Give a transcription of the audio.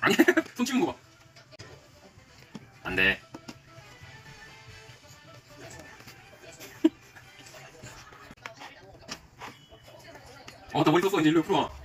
아니 손 치는 거 봐. 안돼. 나 머리 썼어. 이제 일로 풀어.